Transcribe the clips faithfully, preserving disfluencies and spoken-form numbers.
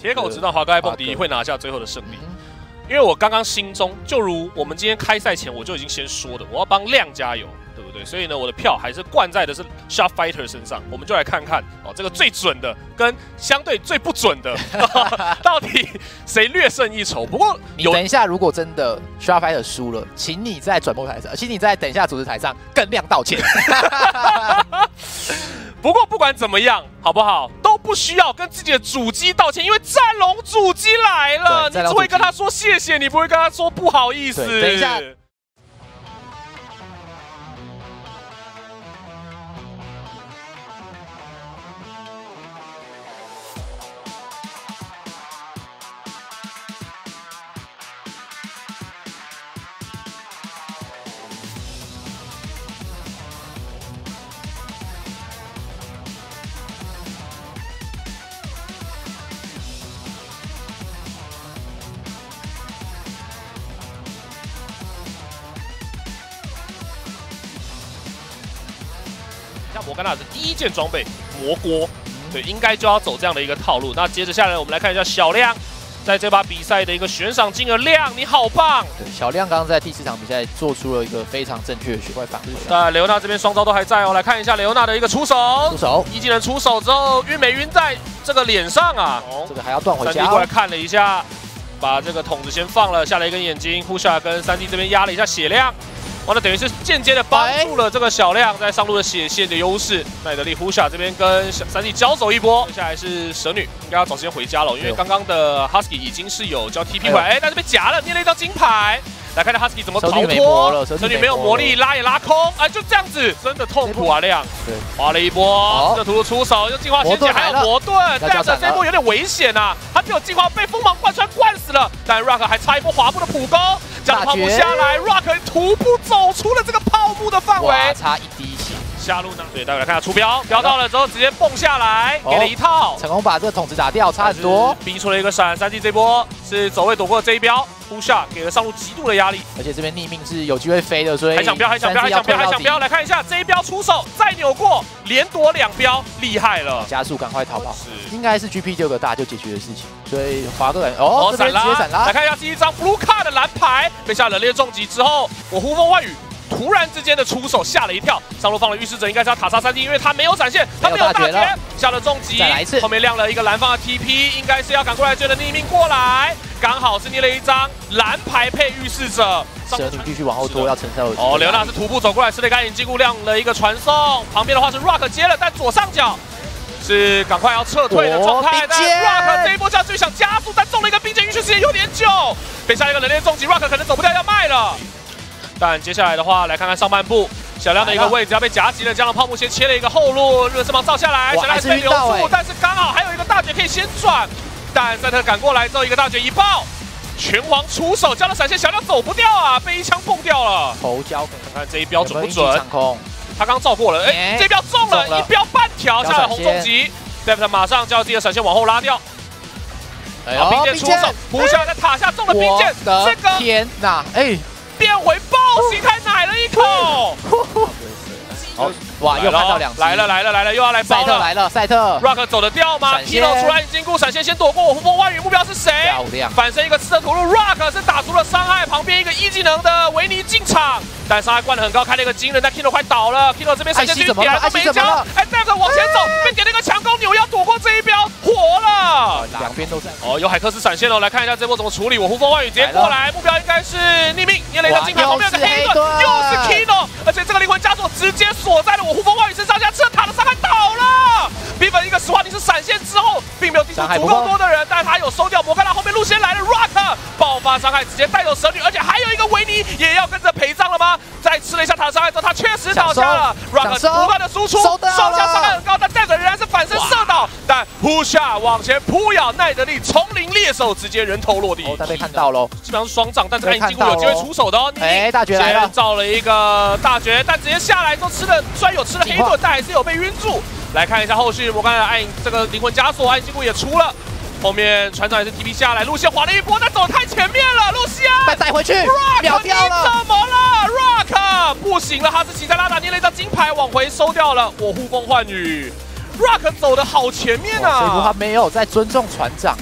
铁口直断，华哥爱蹦迪会拿下最后的胜利。因为我刚刚心中就如我们今天开赛前我就已经先说的，我要帮亮加油，对不对？所以呢，我的票还是灌在的是 Shot Fighter 身上。我们就来看看哦，这个最准的跟相对最不准的，到底谁略胜一筹？不过你等一下，如果真的 Shot Fighter 输了，请你在转播台上，请你在等一下主持台上跟亮道歉。 不过不管怎么样，好不好，都不需要跟自己的主机道歉，因为战龙主机来了，你只会跟他说谢谢，你不会跟他说不好意思。 等一下。 像摩甘娜的第一件装备魔锅，对，应该就要走这样的一个套路。那接着下来，我们来看一下小亮在这把比赛的一个悬赏金额。亮，你好棒！ 对，小亮刚刚在第四场比赛做出了一个非常正确的血怪反馈。 那雷欧娜这边双招都还在哦，来看一下雷欧娜的一个出手， 出手， 一技能出手之后晕没晕在这个脸上啊？ 哦、这个还要断回家、哦。 三 D 过来看了一下，把这个筒子先放了下来一根眼睛，呼下跟三 D 这边压了一下血量。哇，那等于是间接的帮助了这个小亮在上路的血线的优势。奈德利呼下这边跟三 D 交手一波，接下来是蛇女，应该要找时间回家了，因为刚刚的 Husky 已经是有交 T P 回来，哎，但是被夹了，捏了一张金牌。来看看 Husky 怎么逃脱，蛇女没有魔力，拉也拉空，哎，就这样子，真的痛苦啊亮。对，滑了一波，这图图出手，又进化仙剑，还有魔盾，这样子这一波有点危险呐，他只有进化被锋芒贯穿灌死了，但 Rock 还差一波滑步的普攻。将泡沫下来 ，Rock 徒步走出了这个泡沫的范围， 差一滴血。 下路呢？对，待会来看下出标，标到了之后直接蹦下来，给了一套， 成功把这个筒子打掉，差很多， 逼出了一个闪。三 G 这波是走位躲过了这一标，扑下给了上路极度的压力， 而且这边逆命是有机会飞的，所以还想标，还想标，还想标，还想标。来看一下这一标出手，再扭过，连躲两标，厉害了！ 加速，赶快逃跑，是应该是 G P 六个大就解决的事情，所以华哥哦， 闪拉， 闪拉。 来看一下第一张 Blue Card 的蓝牌，被下冷冽重击之后，我呼风唤雨。突然之间的出手吓了一跳，上路放了御使者，应该是要塔杀三 D， 因为他没有闪现，他没有大绝，下了重击， 再来一次， 后面亮了一个蓝方的 T P， 应该是要赶过来追的逆命过来，刚好是捏了一张蓝牌配御使者， 蛇女继续往后拖，要承受。 哦，刘娜是徒步走过来，吃了一个眼睛，亮了一个传送，旁边的话是 Rock 接了，但左上角是赶快要撤退的状态，但 Rock 这一波下去想加速，但中了一个冰剑，运气时间有点久，被下一个冷冽重击 ，Rock 可能走不掉要卖了。但接下来的话，来看看上半部小亮的一个位置要被夹击了，加上泡沫先切了一个后路，热身芒照下来，小亮还是被留住，但是刚好还有一个大绝可以先转，但赛特赶过来之后，一个大绝一爆，拳皇出手加了闪现，小亮走不掉啊，被一枪蹦掉了。 头交， 看看这一标准不准？他刚照过了，哎，这一标中了，一标半条下来红重击 ，Deft 马上叫自己的闪现往后拉掉。哎呀，冰剑出手，扑下在塔下中了冰剑，这个天哪，哎。 变回暴形态，奶了一口。 好，哇，又看到两只， 来了来了来了，又要来赛特来了，赛特 ，Rock 走得掉吗 ？Kino 出来引金箍闪现，先躲过我呼风唤雨，目标是谁？ 漂亮， 反身一个刺的吐露 ，Rock 是打出了伤害，旁边一个一技能的维尼进场，但伤害灌得很高，开了一个惊人，但 Kino 快倒了 ，Kino 这边闪现去点都没交，哎 ，Deft 往前走，被点了一个强攻扭腰躲过这一标，活了， 两边都在。 哦，有海克斯闪现了，来看一下这波怎么处理，我呼风唤雨直接过来，目标应该是逆命，捏了一个金牌，旁边有个黑盾，又是 Kino， 而且这个灵魂枷锁直接锁在了我呼风唤雨身上，下吃了塔的伤害倒了。比本一个实话，你是闪现之后，并没有敌出足够多的人，但他有收掉摩甘娜，后面路线来了 ，Rock 爆发伤害直接带走蛇女，而且还有一个维尼也要跟着陪葬了吗？再吃了一下塔的伤害之后，他确实倒下了 ，Rock 不断的输出，双枪伤害很高，但带着仍然是反身射倒，但扑下往前扑咬奈德利丛林猎手直接人头落地， 哦，他被看到喽， 基本上是双掌，但是他已经有机会出手的哦， 哎，大绝来了， 造了一个大绝，但直接下来之后吃了，虽然有吃了黑盾，但还是有被晕住。来看一下后续，我刚才暗影这个灵魂枷锁，暗影金箍也出了。后面船长也是 T P 下来，路线滑了一波，但走得太前面了，路线再带回去 ，Rock 秒掉了， 你怎么了 ？Rock 不行了，哈斯奇在拉达捏了一张金牌往回收掉了，我呼风唤雨 ，Rock 走得好前面啊！ 所以他没有在尊重船长哎、欸。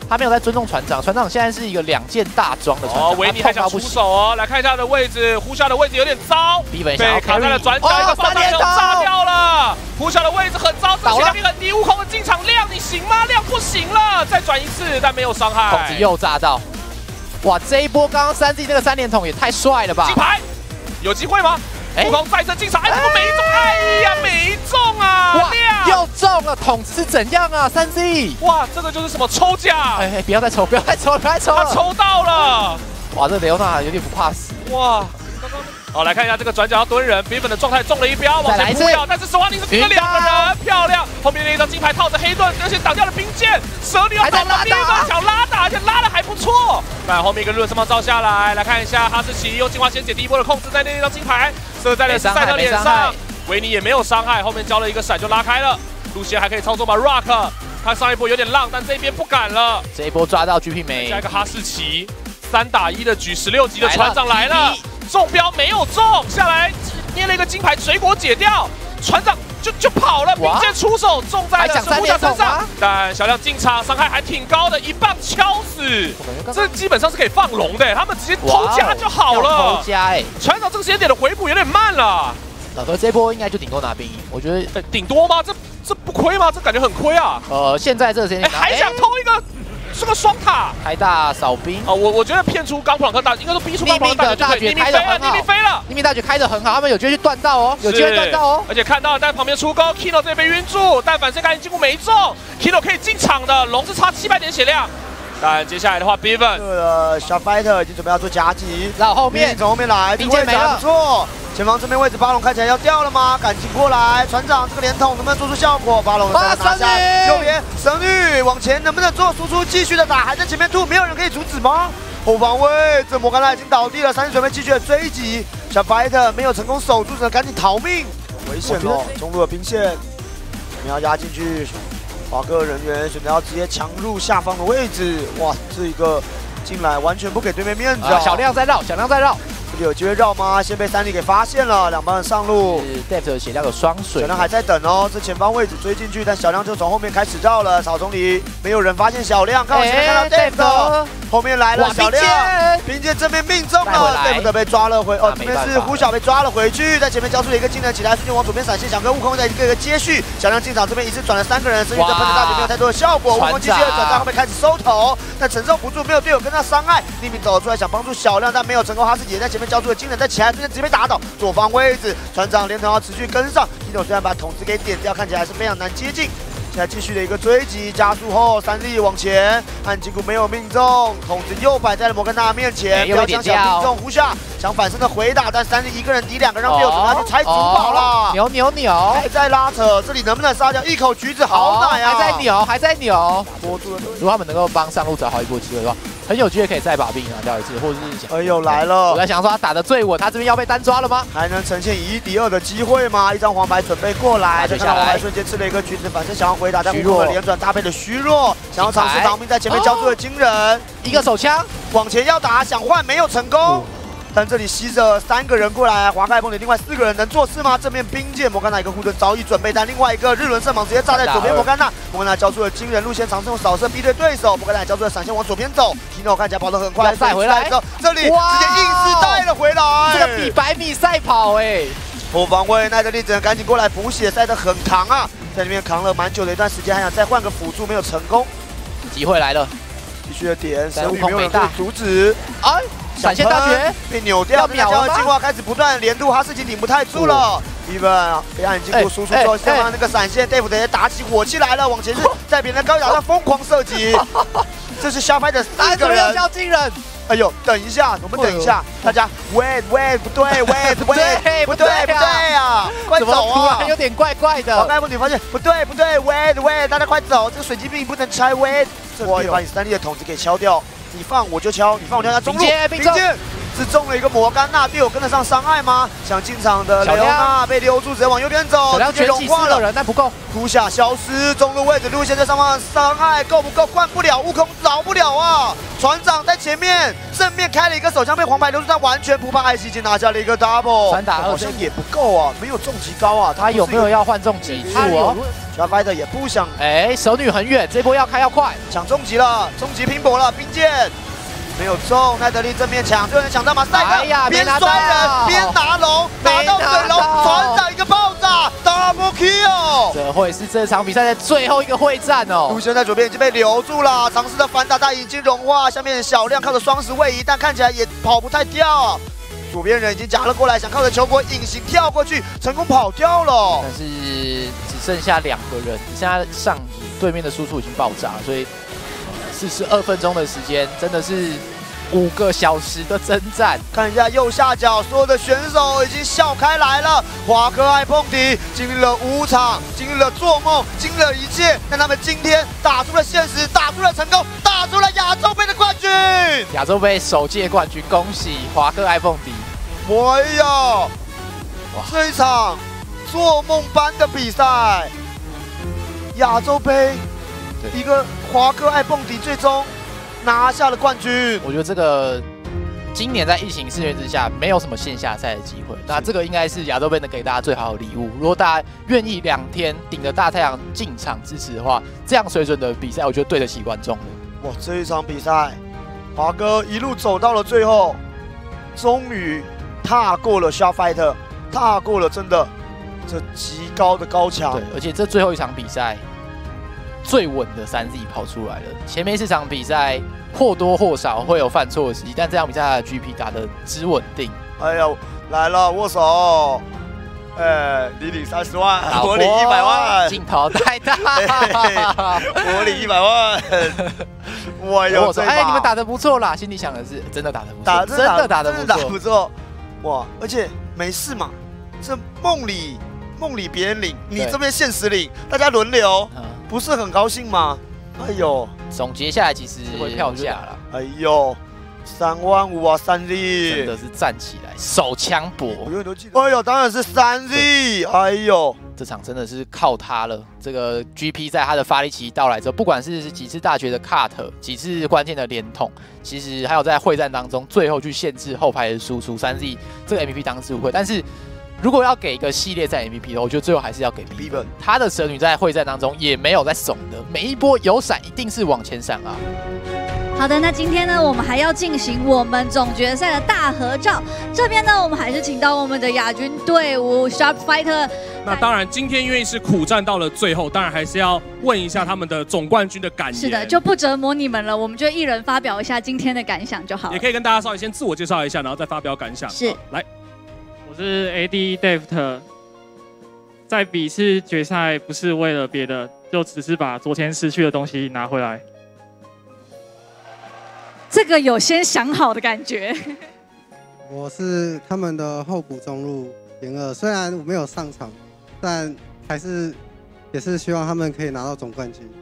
他没有在尊重船长，船长现在是一个两件大装的船长。 哦，维尼还想出手哦，来看一下他的位置，呼啸的位置有点糟， 被卡在了转角，一个双弹炸掉了。呼啸的位置很糟，这个血量很低，悟空的进场亮，你行吗？亮不行了，再转一次，但没有伤害。 筒子又炸到，哇，这一波刚刚三 G 那个三连筒也太帅了吧！ 金牌有机会吗？悟空再次进场，哎，怎么没中？哎呀，没中啊！ 哇，又中了，筒子是怎样啊？三 Z， 哇，这个就是什么抽奖？ 哎哎，不要再抽，不要再抽，不要再抽了！ 他抽到了！ 哇，这雷欧娜有点不怕死。 哇！好，来看一下这个转角要蹲人 ，Biven 的状态中了一标，往前扑掉，但是守望灵是盯了两个人，漂亮！后面那一张金牌套着黑盾，而且挡掉了冰剑，蛇女要打了 Biven 想拉打，而且拉的还不错。那后面一个论身棒照下来，来看一下哈士奇用进化仙姐第一波的控制在那一张金牌射在了赛特脸上，维尼也没有伤害，后面交了一个闪就拉开了。路线还可以操作吗 ？Rock， 他上一波有点浪，但这边不敢了。 这一波抓到 G P 没？ 加一个哈士奇，三打一的举十六级的船长来了。中标没有中，下来捏了一个金牌，水果解掉，船长就就跑了，并且出手中在了神呼啸身上，但小亮进场伤害还挺高的，一棒敲死，这基本上是可以放龙的，他们直接偷家就好了。 偷家哎， 船长这个时间点的回补有点慢了。 老哥这波应该就顶多拿兵役，我觉得顶多吗？这这不亏吗？这感觉很亏啊。 呃，现在这个时间点还想偷一个。是个双塔， 台大扫兵啊！我我觉得骗出钢普朗克大，应该说逼出钢普朗克大绝， 开得很好， 秘密飞了， 秘密大绝开得很好，他们有机会去断到哦，有机会断到哦， 而且看到在旁边出钩 ，Kino 这边被晕住，但反身赶紧进攻没中 ，Kino 可以进场的，龙是差七百点血量。但接下来的话 ，Biven 这个小 fighter 已经准备要做夹击， 然后后面从后面来， 兵剑没了， 不错。前方这边位置，巴龙看起来要掉了吗？赶紧过来，船长这个连筒能不能做出效果？巴龙能拿下，右边神女往前能不能做输出？继续的打，还在前面吐，没有人可以阻止吗？后方位，这摩甘娜已经倒地了，三人准备继续的追击，小 fighter 没有成功守住，只能赶紧逃命，危险哦！中路的兵线，我们要压进去。华哥人员选择要直接强入下方的位置，哇，这一个进来完全不给对面面子啊！ 小亮在绕，小亮在绕。 这里有机会绕吗？先被三笠给发现了，两帮人上路。 是 Deft 的血量有双水， 小亮还在等哦，这前方位置追进去，但小亮就从后面开始绕了。草丛里没有人发现小亮，刚好前面看到 Deft， 后面来了小亮，凭借正面命中了 ，Deft 被抓了回，哦，这边是呼啸被抓了回去，在前面交出了一个技能起来，瞬间往左边闪现，想跟悟空在一个一个接续。小亮进场这边一次转了三个人，神域这喷的大绝没有太多的效果，悟空继续的转到后面开始收头，但承受不住，没有队友跟他伤害，匿名走了出来想帮助小亮，但没有成功。哈士奇也在前面交出了技能，在前。瞬间直接被打倒，左方位置，船长连藤要持续跟上。Kino虽然把筒子给点掉，看起来还是非常难接近。现在继续的一个追击，加速后三笠往前，暗金箍没有命中，筒子又摆在了摩根娜面前，标枪想命中，呼啸想反身的回打，但三笠一个人敌两个，让队友准备要去拆主堡了。 扭扭扭， 还在拉扯，这里能不能杀掉？一口橘子好奶啊！ 还在扭，还在扭。 拖住了， 如果他们能够帮上路找好一波机会的话，很有机会可以再把兵拿掉一次，或者是哎呦来了！ 我在想说他打得最稳，他这边要被单抓了吗？ 还能呈现以一敌二的机会吗？一张黄牌准备过来，就看到黄牌瞬间吃了一个橘子，反正想要回打，但悟空的连转搭配的虚弱，想要尝试逃命，在前面交出了惊人一个手枪， 往前要打，想换没有成功。但这里吸着三个人过来，华盖崩里另外四个人能做事吗？正面兵剑摩甘娜一个护盾早已准备，但另外一个日轮圣芒直接炸在左边摩甘娜，摩甘娜交出了惊人路线，尝试用扫射逼对对手，摩甘娜也交出了闪现往左边走 ，Kino 看起来跑得很快， 再回来之后， 这里直接硬是带了回来， 这个比百米赛跑哎、欸， 后方位奈德利只能赶紧过来补血，塞得很扛啊，在里面扛了蛮久的一段时间，还想再换个辅助没有成功， 机会来了， 继续的点，神女没有人可以阻止， 哎。闪现大绝被扭掉，秒了吗？计划开始不断连度，哈士奇顶不太住了。Biven 被暗金箍输出之后，下方那个闪现 ，Dave 直接打起火气来了，往前是在别人的高脚上疯狂射击。这是瞎拍的四个人， 叫惊人。 哎呦，等一下，我们等一下，大家 wait wait 不对 wait wait 不对不对啊，快走啊！ 有点怪怪的。 我刚才你发现不对不对 wait wait， 大家快走，这个水晶兵不能拆 wait， 我会把你三笠的筒子给敲掉。你放我就敲，你放我就敲，中路并剑只中了一个摩甘娜，队友跟得上伤害吗？想进场的雷欧娜被溜住，直接往右边走，直接融化了。 人但不够， 扑下消失，中路位置路线在上方，伤害够不够？灌不了，悟空饶不了啊！船长在前面，正面开了一个手枪，被黄牌留住，但完全不怕，艾希已经拿下了一个 double， 三打二好像也不够啊，没有重击高啊。 他有没有要换重击？他有。 小白的也不想， 哎，手女很远，这波要开要快， 抢终极了，终极拼搏了，冰剑。没有中，奈德利正面抢，最后能抢到马赛克，边摔人边拿龙，拿到水龙，船长一个爆炸 ，double kill。 这会是这场比赛的最后一个会战哦。 陆轩在左边已经被留住了，尝试的反打但已经融化，下面小亮靠着双十位移，但看起来也跑不太掉。左边人已经夹了过来，想靠着球果隐形跳过去，成功跑掉了。 但是只剩下两个人，只剩下上野，对面的输出已经爆炸，所以。四十二分钟的时间，真的是五个小时的征战。 看一下右下角，所有的选手已经笑开来了。华科爱碰迪经历了五场，经历了做梦，经历了一切，但他们今天打出了现实，打出了成功，打出了亚洲杯的冠军。 亚洲杯首届冠军，恭喜华科爱碰迪！ 哎呀，这一场做梦般的比赛，亚洲杯。一个华科爱蹦迪最终拿下了冠军。 我觉得这个今年在疫情肆虐之下，没有什么线下赛的机会。那这个应该是亚洲杯能给大家最好的礼物。如果大家愿意两天顶着大太阳进场支持的话，这样水准的比赛，我觉得对得起观众的。 哇，这一场比赛，华哥一路走到了最后，终于踏过了 Shot Fighter， 踏过了真的这极高的高墙。 对，而且这最后一场比赛。最稳的三 Z 跑出来了，前面四场比赛或多或少会有犯错的时机，但这场比赛的 G P 打得之稳定。 哎呀，来了，握手，哎，你领三十万，我领一百万， 镜头太大， 我领一百万，我有这把， 哎，你们打得不错啦，心里想的是真的打得不错， 打真的打得不错， 真的打不错，哇，而且没事嘛，这梦里梦里别人领，你这边现实领，大家轮流。不是很高兴吗？哎呦， 总结下来其实回票价了。 哎呦，三万五啊，三 Z 真的是站起来，手枪搏。 我永远都记得。哎呦，当然是三 Z。哎呦， 这场真的是靠他了。这个 G P 在他的发力期到来之后，不管是几次大绝的 cut， 几次关键的连捅，其实还有在会战当中最后去限制后排的输出，三 Z 这个 M V P 当之无愧。但是。如果要给一个系列赛 M V P 的，我觉得最后还是要给 B 本。他的蛇女在会战当中也没有在怂的，每一波有闪一定是往前闪啊。 好的，那今天呢，我们还要进行我们总决赛的大合照。这边呢，我们还是请到我们的亚军队伍 Sharp Fighter。 那当然，今天因为是苦战到了最后，当然还是要问一下他们的总冠军的感言。 是的，就不折磨你们了，我们就一人发表一下今天的感想就好了。 也可以跟大家稍微先自我介绍一下，然后再发表感想。 是， 来。 我是 A D Deft， 在比次决赛不是为了别的，就只是把昨天失去的东西拿回来。 这个有先想好的感觉。 我是他们的候补中路严二，虽然我没有上场，但还是也是希望他们可以拿到总冠军。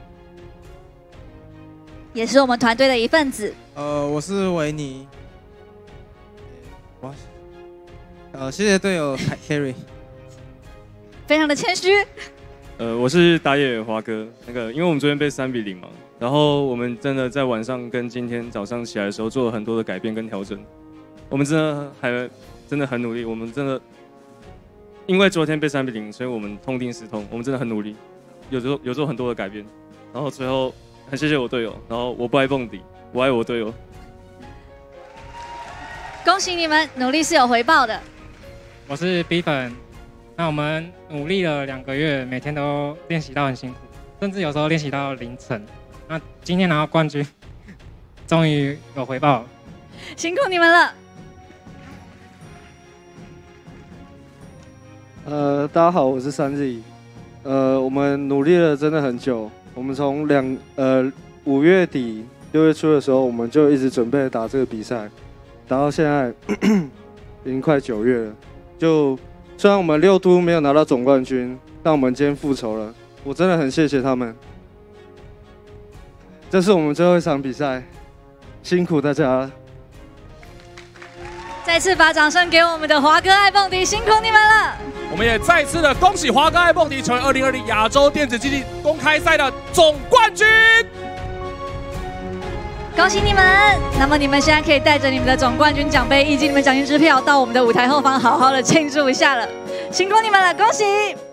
也是我们团队的一份子。 呃，我是维尼。哇。呃，谢谢队友 Carry， 非常的谦虚。 呃，我是打野华哥，那个因为我们昨天被三比零嘛，然后我们真的在晚上跟今天早上起来的时候做了很多的改变跟调整，我们真的还真的很努力，我们真的因为昨天被三比零，所以我们痛定思痛，我们真的很努力，有做有做很多的改变，然后最后很谢谢我队友，然后我不爱蹦迪，我爱我队友。 恭喜你们，努力是有回报的。 我是 B 粉，那我们努力了两个月，每天都练习到很辛苦，甚至有时候练习到凌晨。那今天拿到冠军，终于有回报了， 辛苦你们了。 呃，大家好，我是三 Z。呃，我们努力了真的很久，我们从两呃五月底六月初的时候，我们就一直准备打这个比赛，打到现在已经快九月了。就虽然我们六都没有拿到总冠军，但我们今天复仇了，我真的很谢谢他们。这是我们最后一场比赛，辛苦大家了。 再次把掌声给我们的华哥爱蹦迪，辛苦你们了！ 我们也再次的恭喜华哥爱蹦迪成为二零二零亚洲电子竞技公开赛的总冠军。 恭喜你们！那么你们现在可以带着你们的总冠军奖杯以及你们奖金支票到我们的舞台后方，好好的庆祝一下了。辛苦你们了，恭喜！